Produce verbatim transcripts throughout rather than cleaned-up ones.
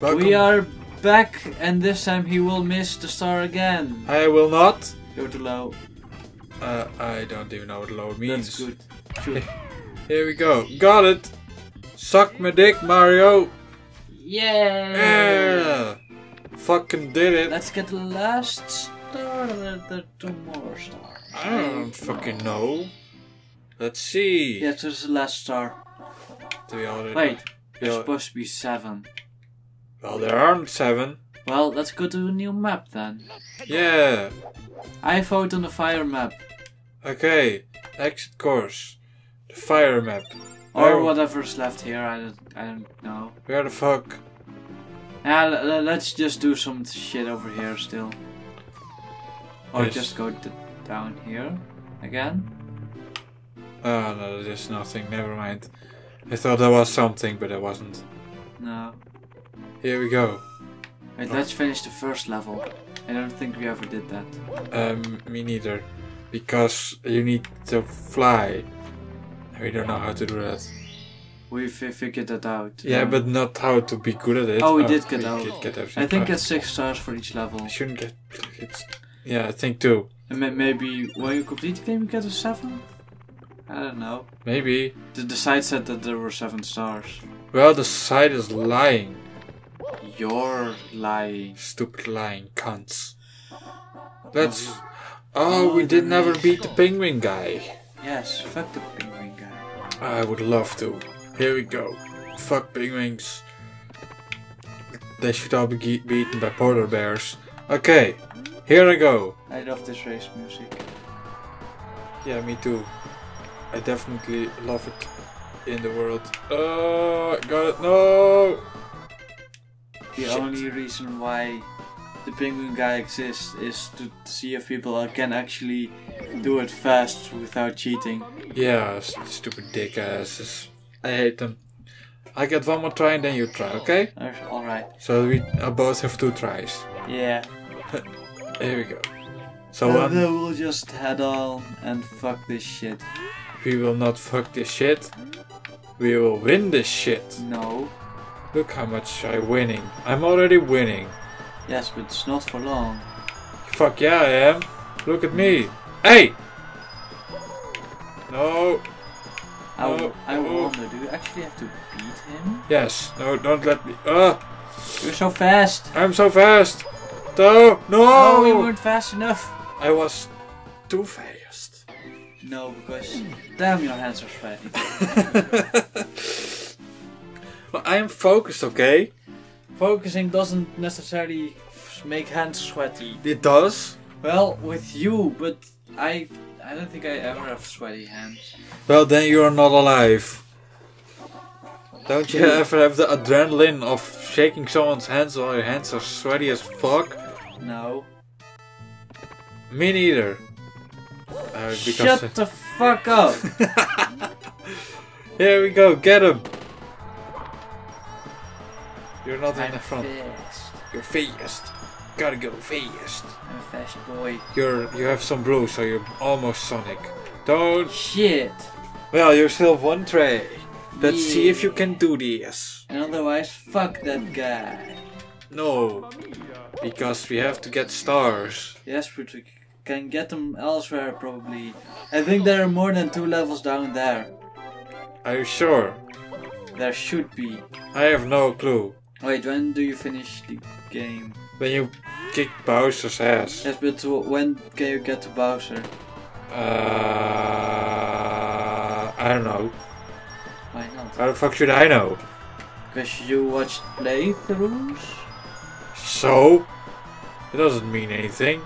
Welcome. We are back, and this time he will miss the star again. I will not. Go too low. Uh, I don't even know what low means. That's good. Shoot. Here we go. Got it. Suck my dick, Mario. Yeah. Yeah. Fucking did it. Let's get the last star. The two more stars. I don't fucking know. Let's see. Yeah, there's the last star. Do we already? Wait, there's Yeah. supposed to be seven. Well, there aren't seven. Well, let's go to a new map then. Yeah. I vote on the fire map. Okay. Exit course. The fire map. Or Where- whatever's left here, I don't, I don't know. Where the fuck? Yeah, l- l- let's just do some shit over here still. Or Yes. just go d down here again. Oh no, there's nothing. Never mind. I thought there was something, but there wasn't. No. Here we go. Wait, let's finish the first level. I don't think we ever did that. Um, me neither. Because you need to fly. We don't know how to do that. We fi figured that out. Yeah, um, but not how to be good at it. Oh, we did get we out. did get everything. I think Uh, it's six stars for each level. I shouldn't get. It's, yeah, I think too. And ma- maybe when you complete the game, you get a seven. I don't know. Maybe. The, the site said that there were seven stars. Well, the site is lying. You're lying. Stupid lying cunts. Let's. Oh, Oh, we did there never is. beat the penguin guy. Yes, fuck the penguin guy. I would love to. Here we go. Fuck penguins. They should all be ge- beaten by polar bears. Okay, here I go. I love this race music. Yeah, me too. I definitely love it in the world. Oh, I got it. No! The Shit. only reason why the penguin guy exists is to see if people can actually do it fast without cheating. Yeah, s- stupid dick asses. I hate them. I get one more try and then you try, okay? Alright. So we uh, both have two tries. Yeah. Here we go. So And um, then we'll just head on and fuck this shit. we will not fuck this shit. We will win this shit. No. Look how much I'm winning. I'm already winning. Yes, but it's not for long. Fuck yeah, I am. Look at me. Hey! No. I, No. I Oh. wonder, do you actually have to beat him? Yes. No, don't let me. Ah! You're so fast! I'm so fast. No. No. Oh, you weren't fast enough! I was too fast. No, because damn, your hands are sweaty. Well, I am focused, okay? Focusing doesn't necessarily f- make hands sweaty. It does. Well, with you, but I I don't think I ever have sweaty hands. Well, then you are not alive. Don't you ever have the adrenaline of shaking someone's hands while your hands are sweaty as fuck? No. Me neither. Uh, because Shut the fuck up! Here we go, get him! You're not in I'm the front. fast. You're fast. Gotta go fast. I'm a fast boy. You're you have some blue, so you're almost Sonic. Don't. Shit! Well, you still have one tray. Let's see if Yeah. you can do this. And otherwise, fuck that guy. No, because we have to get stars. Yes, but we can get them elsewhere probably. I think there are more than two levels down there. Are you sure? There should be. I have no clue. Wait, when do you finish the game? When you kick Bowser's ass. Yes, but w- when can you get to Bowser? Uh, I don't know. Why not? How the fuck should I know? Because you watched playthroughs? So? It doesn't mean anything.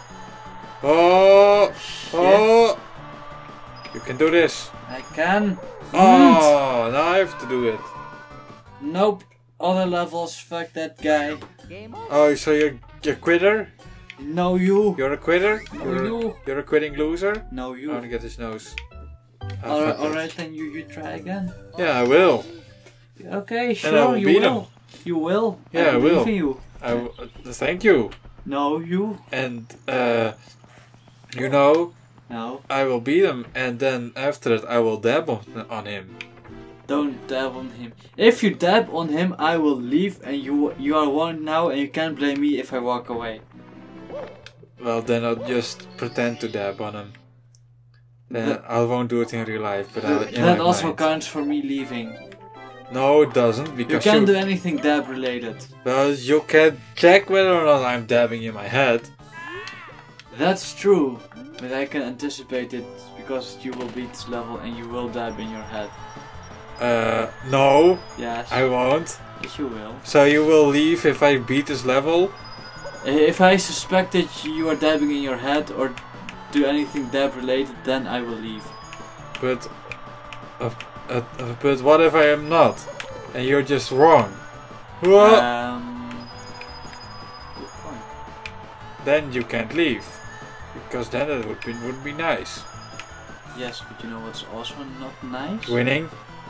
Oh! Oh! You can do this. I can. Oh, now I have to do it. Nope. Other levels, fuck that guy. Oh, so you're you're a quitter? No you. You're a quitter? No You're, you. you're a quitting loser? No I you. want to get his nose. Ah, Alright, fuck it. alright, then you, you try again. Yeah, I will. Okay, sure, I will you beat will. him. You will. Yeah, I believe will. in you. I w- uh, thank you. No, you. And, uh, you know, No. I will beat him, and then after that I will dab on, on him. Don't dab on him. If you dab on him, I will leave, and you you are warned now, and you can't blame me if I walk away. Well, then I'll just pretend to dab on him. Then That- I won't do it in real life, but I'll. in That my also mind. counts for me leaving. No, it doesn't, You because can't do anything dab related. well, you can check whether or not I'm dabbing in my head. That's true, but I can anticipate it because you will beat this level and you will dab in your head. Uh, no, Yes, I won't. yes you will. So you will leave if I beat this level? If I suspect that you are dabbing in your head or do anything dab related, then I will leave. But, uh, uh, uh, but what if I am not? And you're just wrong? What? Um, good point. Then you can't leave. Because then it would be, would be nice. Yes, but you know what's also not nice? Winning.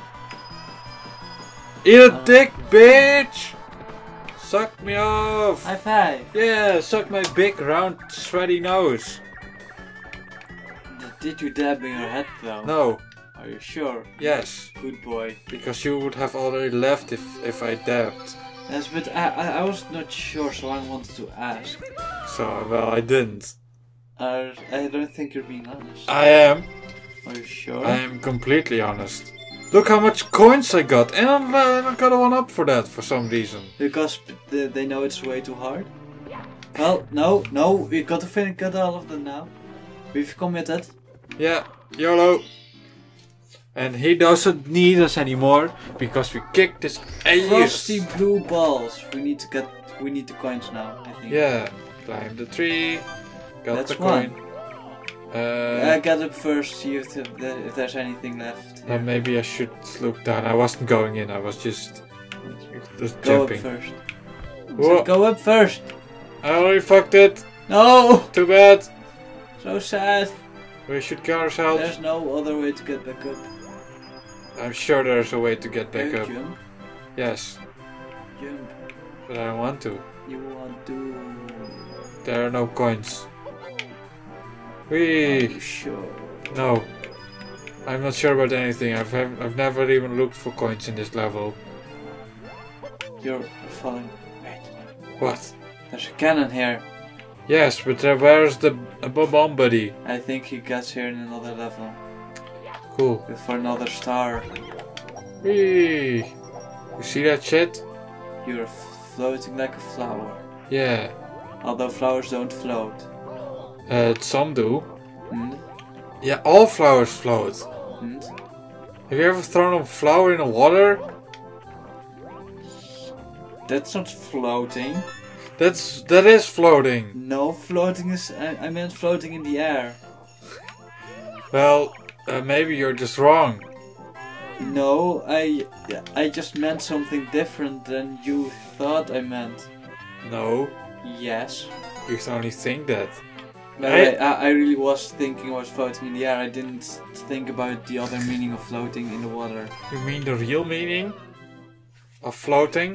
Eat a Uh. dick, bitch! Suck me off! High five! Yeah, suck my big, round, sweaty nose. Did you dab in your head though? No, Are you sure? yes. Good boy. Because you would have already left if, if I dabbed. Yes, but I, I, I was not sure, so I wanted to ask. So, well, I didn't. Uh, I don't think you're being honest. I am. Are you sure? I am completely honest. Look how much coins I got, and I I got a one up for that for some reason. Because they they know it's way too hard? Well, no, no, we got to finish, got all of them now. We've committed. Yeah, YOLO. And he doesn't need us anymore because we kicked his ass. Frosty blue balls. We need to get, we need the coins now, I think. Yeah, climb the tree, got That's the one. coin. I Uh, get up first, see if, the, if there's anything left. uh, maybe I should look down. I wasn't going in. I was just, just Go jumping. up first. Whoa. So go up first. I already fucked it. No! Too bad. So sad. We should kill ourselves. There's no other way to get back up. I'm sure there's a way to get back You up. Jump. Yes, Jump. but I don't want to. You want to... There are no coins. Are Whee! you sure? No. I'm not sure about anything. I've have, I've never even looked for coins in this level. You're falling. Wait. What? There's a cannon here. Yes, but there, where's the uh, bomb buddy? I think he gets here in another level. Cool. With for another star. Whee! You see that shit? You're f- floating like a flower. Yeah. Although flowers don't float. Uh, some do. Hmm? Yeah, all flowers float. Hmm? Have you ever thrown a flower in the water? That's not floating. That's that is floating. No, floating is... I, I meant floating in the air. Well, uh, maybe you're just wrong. No, I... I just meant something different than you thought I meant. No, Yes. you only think that. But I- I, I, I really was thinking about floating in the air. I didn't think about the other meaning of floating in the water. You mean the real meaning of floating?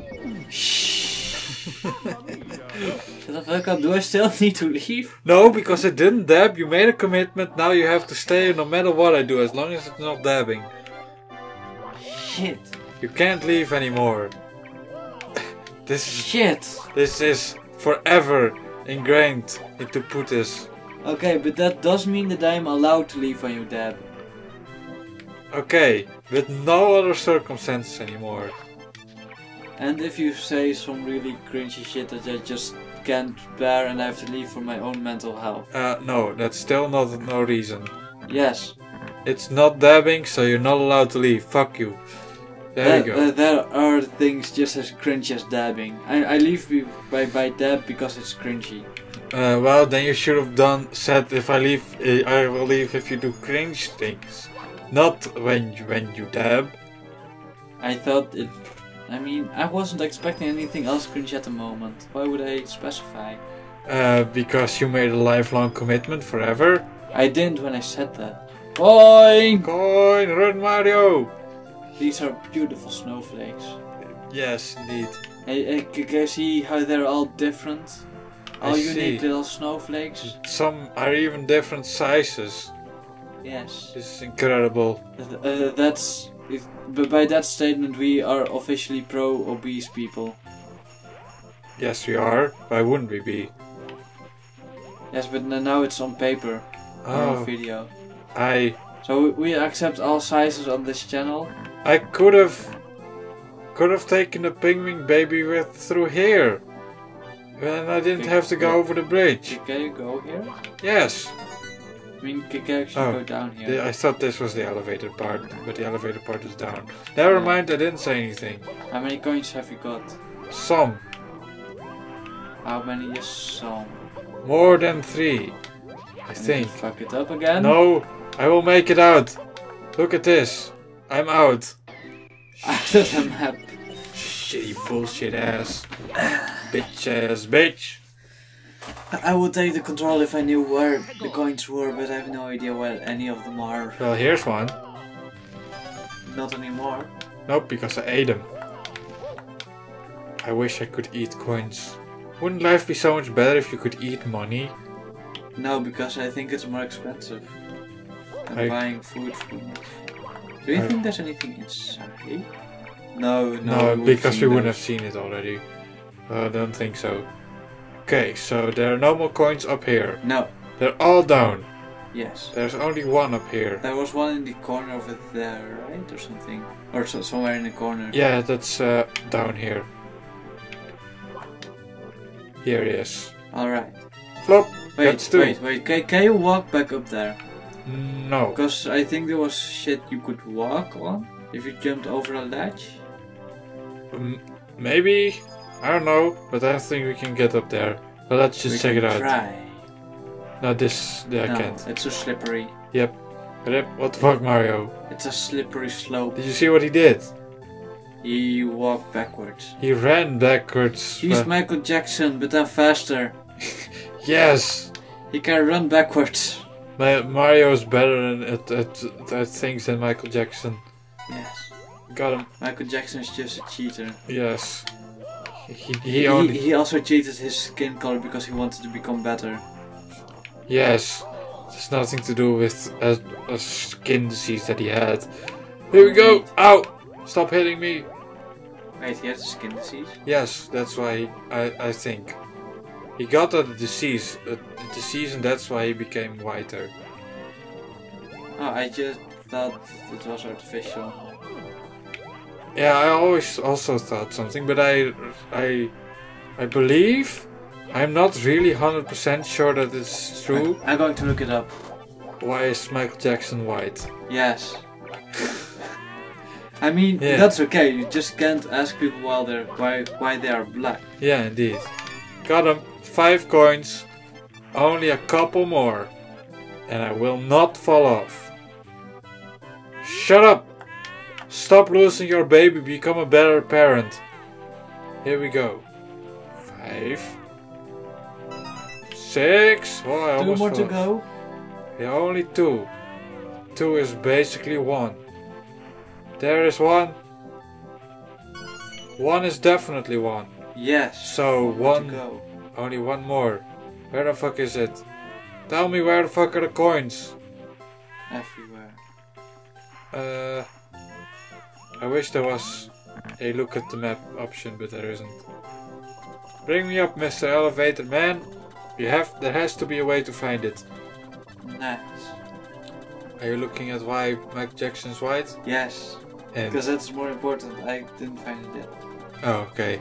Shut the fuck up, do I still need to leave? No, because I didn't dab. You made a commitment. Now you have to stay no matter what I do, as long as it's not dabbing. Shit. You can't leave anymore. This is, Shit. this is forever ingrained into Putis. Okay, but that does mean that I am allowed to leave when you dab. Okay, with no other circumstances anymore. And if you say some really cringy shit that I just can't bear and I have to leave for my own mental health. Uh, no, that's still not no reason. Yes. It's not dabbing, so you're not allowed to leave. Fuck you. There There, you go. there- there are things just as cringe as dabbing. I, I leave be- by, by dab because it's cringy. Uh, well, then you should have done said if I leave, uh, I will leave if you do cringe things, not when you, when you dab. I thought it... I mean, I wasn't expecting anything else cringe at the moment. Why would I specify? Uh, because you made a lifelong commitment forever. I didn't when I said that. Boing! Coin, run Mario. These are beautiful snowflakes. Yes, indeed. Hey, hey, c- can you see how they're all different? I All unique see. little snowflakes? Some are even different sizes. Yes. This is incredible. Th- uh, that's it, but by that statement we are officially pro-obese people. Yes, we are. Why wouldn't we be? Yes, but n- now it's on paper. Or on Oh, video. I So we accept all sizes on this channel. I could have could have taken the penguin baby with through here. And I didn't Okay, have to go yeah. over the bridge. Can you go here? Yes. I mean, can you actually Oh, go down here? The- I thought this was the elevator part, but the elevator part is down. Never Yeah. mind, I didn't say anything. How many coins have you got? Some. How many is some? More than three. I And think. you fuck it up again? No, I will make it out. Look at this. I'm out. Out of the map. Shitty bullshit ass. Bitch ass bitch. I would take the control if I knew where the coins were, but I have no idea where any of them are. Well, here's one. Not anymore. Nope, because I ate them. I wish I could eat coins. Wouldn't life be so much better if you could eat money? No, because I think it's more expensive than I- buying food from. Do you I- think there's anything inside? No, no. No, we've because seen we wouldn't have those. seen it already. Uh, I don't think so. Okay, so there are no more coins up here. No. They're all down. Yes. There's only one up here. There was one in the corner over there, right, or something, or so, somewhere in the corner. Yeah, that's uh, down here. Here it is. All right. Flop. Wait, That's two. wait, wait. Can, can you walk back up there? No. Because I think there was shit you could walk on if you jumped over a ledge. M- maybe. I don't know, but I don't think we can get up there. But let's just We check it can out. Try. No, this. Yeah, I No, can't. it's so slippery. Yep. Rip, what the fuck, Mario? It's a slippery slope. Did you see what he did? He walked backwards. He ran backwards. He's uh, Michael Jackson, but I'm faster. yes! He can run backwards. Ma- Mario's better than at, at, at things than Michael Jackson. Yes. Got him. Michael Jackson is just a cheater. Yes. He, he He, only. he also cheated his skin color because he wanted to become better. Yes. It's nothing to do with a, a skin disease that he had. Here we go! Ow! Stop hitting me! Wait, he has a skin disease? Yes, that's why he, I, I think. He got a disease, a, a disease, and that's why he became whiter. Oh, I just thought it was artificial. Yeah, I always also thought something, but I, I, I believe, I'm not really one hundred percent sure that it's true. I'm going to look it up. Why is Michael Jackson white? Yes. I mean, Yeah. that's okay. You just can't ask people while they're why why they are black. Yeah, indeed. Got him. Five coins. Only a couple more. And I will not fall off. Shut up! Stop losing your baby. Become a better parent. Here we go. Five. Six. Oh, I Two almost more to fell. go. Yeah, only two. Two is basically one. There is one. One is definitely one. Yes. So One more to one, go. only one more. Where the fuck is it? Tell me where the fuck are the coins? Everywhere. Uh, I wish there was a look at the map option, but there isn't. Bring me up, Mister Elevator Man. You have. There has to be a way to find it. Nice. Are you looking at why Michael Jackson's white? Yes. And Because that's more important. I didn't find it yet. oh, okay.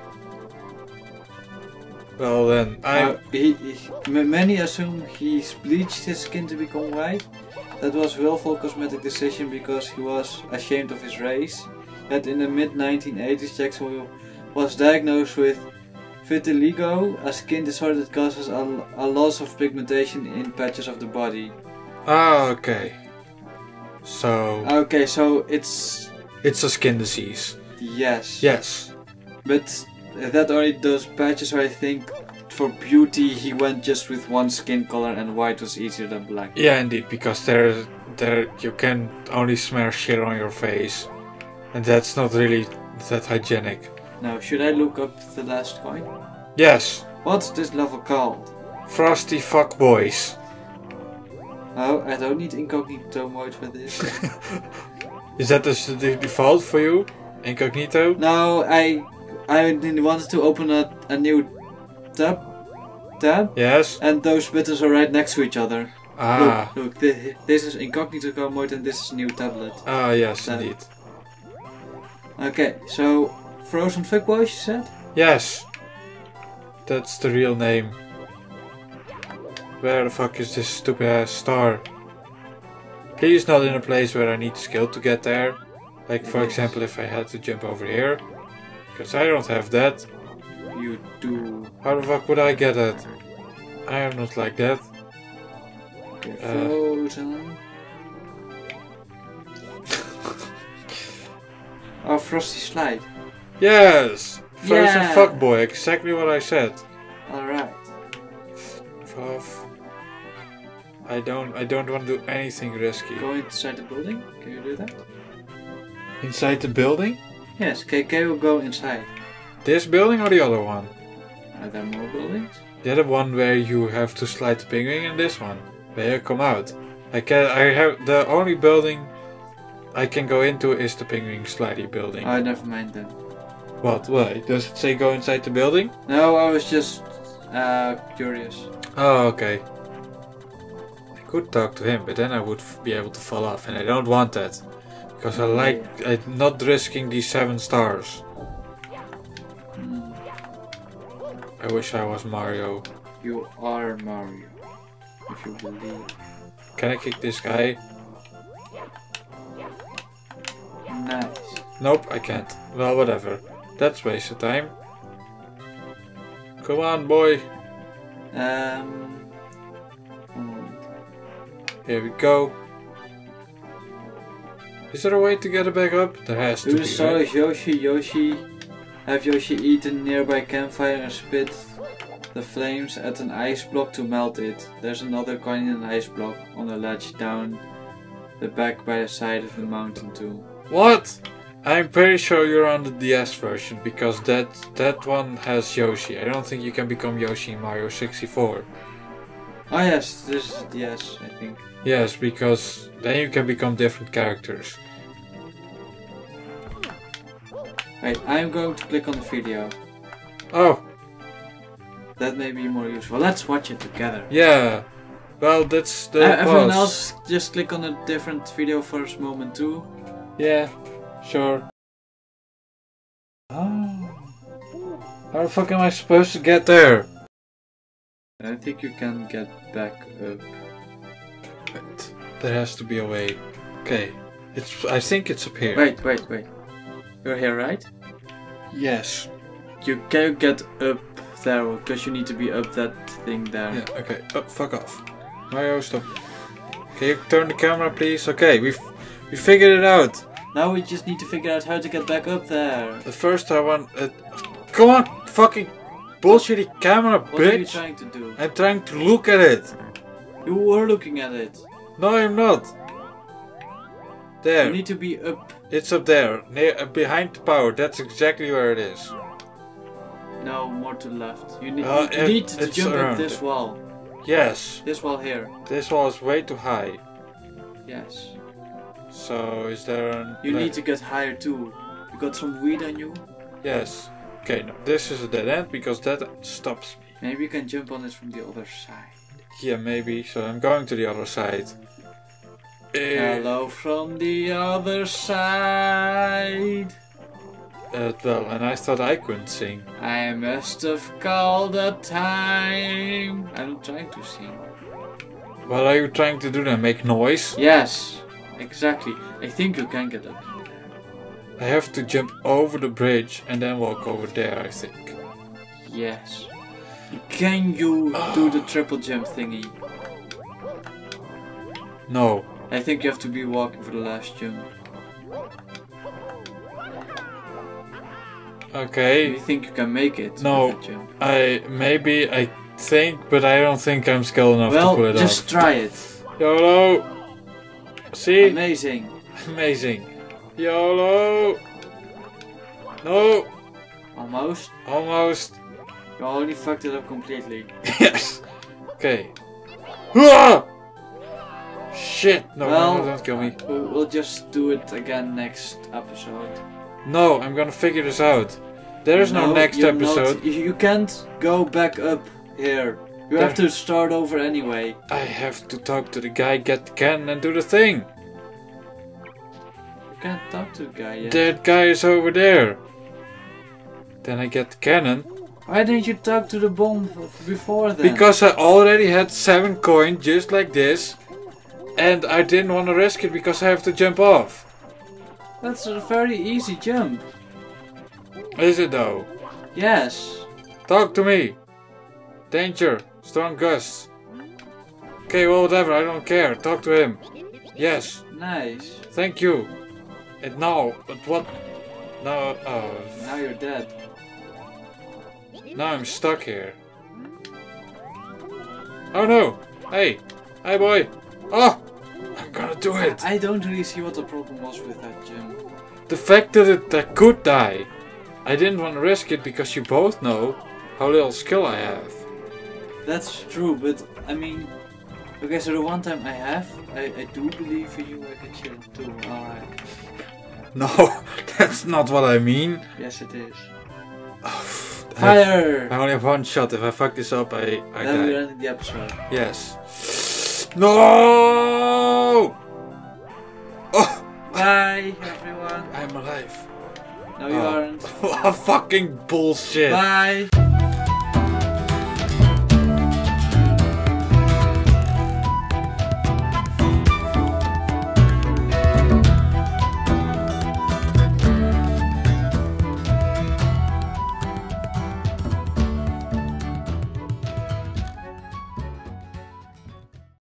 Well then, I. Uh, he, he, m- many assume he's bleached his skin to become white. That was willful cosmetic decision because he was ashamed of his race. Yet in the mid nineteen eighties, Jackson was diagnosed with vitiligo, a skin disorder that causes a, a loss of pigmentation in patches of the body. Ah, okay. So Okay, so it's it's a skin disease. yes. Yes. But that only those patches, so I think for beauty he went just with one skin color and white was easier than black. Yeah, indeed, because there, there you can only smear shit on your face, and that's not really that hygienic. Now, should I look up the last coin? Yes, What's this level called? frosty fuckboys. Oh, I don't need incognito mode for this. Is that the, the default for you? Incognito? No, I I wanted to open a, a new tab, tab, Yes. and those buttons are right next to each other. Ah. Look, look thi- this is incognito go mode and this is new tablet. Ah, yes, Tab. indeed. Okay, so Frozen Fuckboys, you said? Yes. That's the real name. Where the fuck is this stupid ass star? Please not in a place where I need skill to get there. Like for Yes. example if I had to jump over here. Because I don't have that. You do. How the fuck would I get it? I am not like that. Okay, Uh. Frozen. Oh, Frosty Slide. Yes! Frozen Yeah. fuckboy, exactly what I said. Alright. Fuff. I don't I don't want to do anything risky. Go inside the building. Can you do that? Inside the building? Yes, K K will go inside. This building or the other one? Are there more buildings? The other one where you have to slide the penguin and this one. Where you come out. I can I have the only building I can go into is the penguin slidey building. Oh, never mind then. What? Why? Does it say go inside the building? No, I was just uh, curious. Oh, okay. I could talk to him, but then I would f- be able to fall off, and I don't want that. Because I like I'm not risking these seven stars. Hmm. I wish I was Mario. You are Mario, if you believe. Can I kick this guy? Nice. Nope, I can't. Well, whatever. That's waste of time. Come on, boy. Um. hmm. Here we go. Is there a way to get it back up? There has to You be. saw Right? Yoshi, Yoshi. Have Yoshi eaten nearby campfire and spit the flames at an ice block to melt it. There's another coin in an ice block on a ledge down the back by the side of the mountain too. What? I'm pretty sure you're on the D S version because that that one has Yoshi. I don't think you can become Yoshi in Mario sixty-four. Oh yes, this is yes, I think. Yes, because then you can become different characters. Wait, I'm going to click on the video. Oh, That may be more useful. Let's watch it together. yeah. Well, that's the Uh, everyone pause. else just click on a different video for a moment too. Yeah, sure. Oh. How the fuck am I supposed to get there? I think you can get back up. Wait, there has to be a way. Okay, it's. I think it's up here. Wait, wait, wait. You're here, right? Yes. You can get up there because you need to be up that thing there. Yeah. Okay. Oh, fuck off. Mario, stop. Can you turn the camera, please? Okay, we've we figured it out. Now we just need to figure out how to get back up there. The first I want. Uh, come on, fucking bullshitty camera, What are you bitch! trying to do? I'm trying to look at it. You were looking at it. No, I'm not. There. You need to be up. It's up there, near uh, behind the power. That's exactly where it is. No, more to the left. You need, Uh, you it- need to it's jump up around this it. wall. Yes, This wall here. this wall is way too high. Yes. So is there an... You like- need to get higher too. You got some weed on you? Yes. Okay, no, this is a dead end because that stops me. Maybe you can jump on it from the other side. Yeah, maybe. So I'm going to the other side. Eh, Hello from the other side. Uh, well, and I thought I couldn't sing. I must have called a time. I'm trying to sing. What are you trying to do then? Make noise? Yes, exactly. I think you can get up there. I have to jump over the bridge and then walk over there, I think. Yes. Can you do the triple jump thingy? No. I think you have to be walking for the last jump. Do Okay. you think you can make it? No. with that jump? I maybe I think, but I don't think I'm skilled enough to pull Well, it just off. try it. YOLO! See? Amazing. Amazing. YOLO! No! Almost. Almost. You already fucked it up completely. Yes! Okay. Ah! shit! No, well, no, don't kill me. We'll just do it again next episode. No, I'm gonna figure this out. There is no, no next you're episode. Not, you can't go back up here. You there. have to start over anyway. I have to talk to the guy, get the cannon and do the thing. You can't talk to the guy yet. That guy is over there. Then I get the cannon. Why didn't you talk to the bomb before then? Because I already had seven coins just like this. And I didn't want to risk it because I have to jump off. That's a very easy jump. Is it though? Yes. Talk to me. Danger. Strong gusts. Okay, well whatever, I don't care. Talk to him. Yes. Nice. Thank you. And now, but what? No, oh. Now you're dead. Now I'm stuck here. Oh no! Hey! Hey boy! Oh! I'm gonna do it! I don't really see what the problem was with that jump. The fact that it, I could die. I didn't want to risk it because you both know how little skill I have. That's true, but I mean... Okay, so the one time I have, I, I do believe in you, I can chill too. Alright. No, that's not what I mean. Yes it is. I Fire! I only have one shot. If I fuck this up, I, I then die. we're ending the episode. Yes. No! Oh! Bye, everyone. I'm alive. No, you Oh. aren't. Fucking bullshit. Bye.